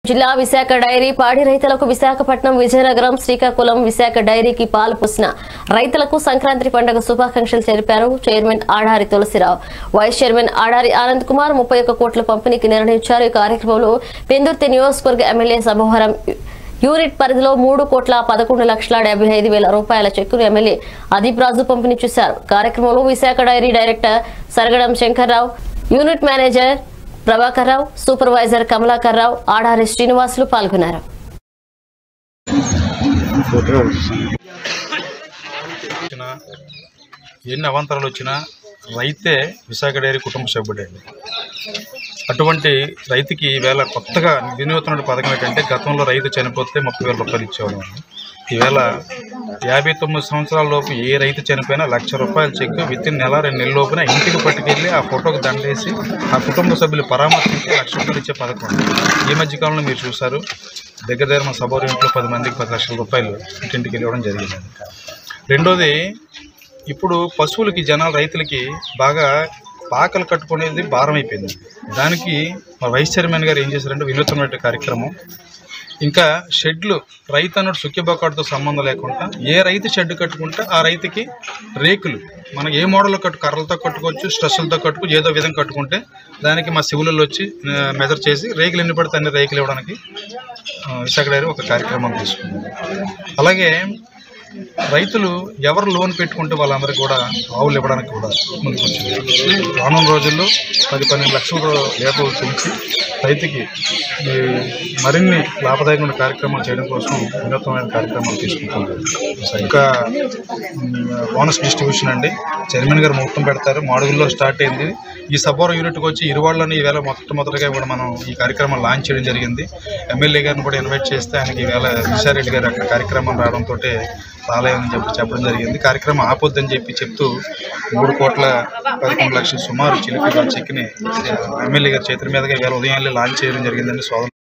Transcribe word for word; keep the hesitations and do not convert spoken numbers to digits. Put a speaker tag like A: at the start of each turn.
A: జిల్లా విశాఖ డైరీ పాడి రైతులకు విశాఖపట్నం విజయనగరం శ్రీకాకుళం విశాఖ డైరీకి పాలు పోసిన రైతులకు సంక్రాంతి పండుగ శుభాకాంక్షలు తెలిపారు chairman Adari Tulasirao. Vice chairman Adari Anand Kumar ముప్పై ఒక్క కోట్ల పంపిణీకి నిర్ణయించారు. ఈ కార్యక్రమంలో పెందుర్తి నియోజకవర్గ ఎమ్మెల్యే సభవరం యూనిట్ పరిధిలో మూడు కోట్ల పదకొండు లక్షల డెబ్బై ఐదు వేల రూపాయల చెక్కును ఎమ్మెల్యే అదీప్ రాజు పంపిణీ చేశారు. కార్యక్రమంలో Visakha dairy director Saragadam Shankarrao, unit manager Prabhakar Rao, supervisor Kamalakar Rao, Adari Srinivasulu పాల్గొన్నారు.
B: ఎన్ని అవాంతరాలు వచ్చినా రైతే విశాఖ డైరీ కుటుంబ సభ్యుడే. అటువంటి రైతుకి ఈవేళ కొత్తగా వినూత్న పథకం ఏంటంటే గతంలో రైతు చనిపోతే ముప్పై వేల రూపాయలు ఇచ్చేవాళ్ళం. ఈవేళ యాభై తొమ్మిది సంవత్సరాల లోపు ఏ రైతు చనిపోయినా లక్ష రూపాయల చెక్ విత్ ఇన్ నెల రెండు నెలల లోపున ఇంటికి పట్టుకెళ్ళి ఆ ఫోటోకి దండేసి ఆ కుటుంబ సభ్యులు పరామర్శించి లక్ష రూపాయలు ఇచ్చే పథకం. ఈ మధ్యకాలంలో మీరు చూశారు, దగ్గర దగ్గర మా సభ ఇంట్లో పది మందికి పది లక్షల రూపాయలు ఇంటింటికి ఇవ్వడం జరిగింది. రెండోది, ఇప్పుడు పశువులకి జనాలు రైతులకి బాగా పాకలు కట్టుకునేది భారం అయిపోయింది. దానికి మా వైస్ చైర్మన్ గారు ఏం చేశారంటే వినూత్నమైన కార్యక్రమం. ఇంకా షెడ్లు రైతు అన్నట్టు సుఖ్యబకాడుతో సంబంధం లేకుండా ఏ రైతు షెడ్ కట్టుకుంటే ఆ రైతుకి రేకులు మనం ఏ మోడల్లో కట్టు కర్రలతో కట్టుకోవచ్చు, స్ట్రెస్సులతో కట్టుకోవచ్చు, ఏదో విధంగా కట్టుకుంటే దానికి మా సివిల్లో వచ్చి మెజర్ చేసి రేకులు ఎన్ని పడితే అన్ని రేకులు ఇవ్వడానికి విశాఖ డైరీ ఒక కార్యక్రమం తీసుకుంది. అలాగే రైతులు ఎవరు లోన్ పెట్టుకుంటే వాళ్ళందరికీ కూడా ఆవులు ఇవ్వడానికి కూడా ముందుకు వచ్చింది. రానున్న రోజుల్లో పది పన్నెండు లక్షల లీటర్లు పెంచి రైతుకి మరిన్ని లాభదాయకమైన కార్యక్రమాలు చేయడం కోసం వినూత్నమైన కార్యక్రమాలు తీసుకుంటున్నారు. ఇంకా బోనస్ డిస్ట్రిబ్యూషన్ అండి చైర్మన్ గారు ముహూర్తం పెడతారు. మాడుగుల్లో స్టార్ట్ అయింది. ఈ సబ్బోరం యూనిట్కి వచ్చి ఇరువాళ్ళని ఈవేళ మొట్టమొదటిగా కూడా మనం ఈ కార్యక్రమం లాంచ్ చేయడం జరిగింది. ఎమ్మెల్యే గారిని కూడా ఇన్వైట్ చేస్తే ఆయనకి ఈవేళ విశారెడ్డి గారు అక్కడ కార్యక్రమం రావడంతో రాలేదని చెప్పి చెప్పడం జరిగింది. కార్యక్రమం ఆపొద్దని చెప్పి చెప్తూ మూడు కోట్ల పదకొండు లక్షలు సుమారు చిలిపి చెక్కిని ఎమ్మెల్యే గారి చేతుల మీదుగా ఈవేళ ఉదయాన్నే లాంచ్ చేయడం జరిగిందని సోదరు